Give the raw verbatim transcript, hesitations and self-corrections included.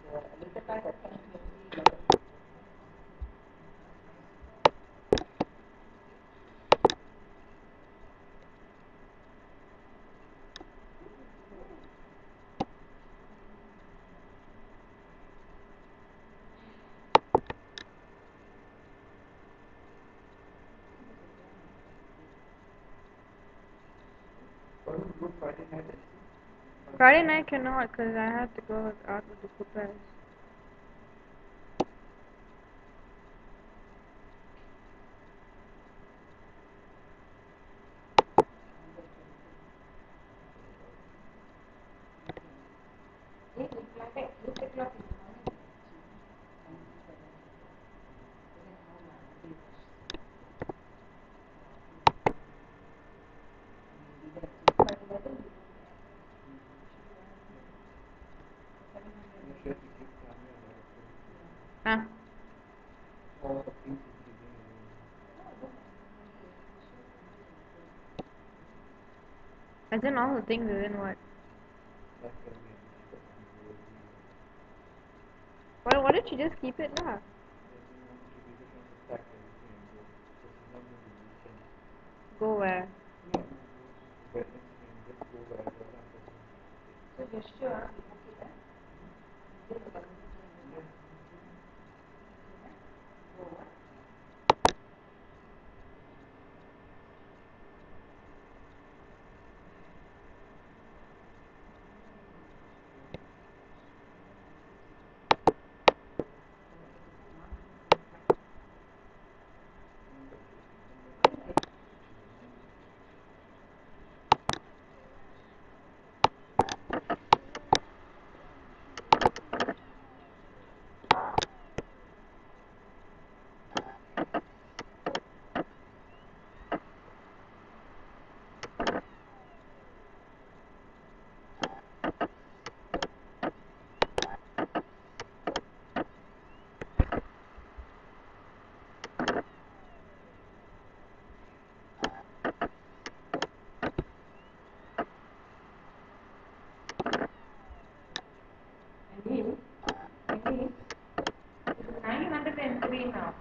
Friday night cannot because I have to go out with the Coopers. Ah. As in all the things, as in what? Why, why don't you just keep it lah? Go where? nine hundred three now.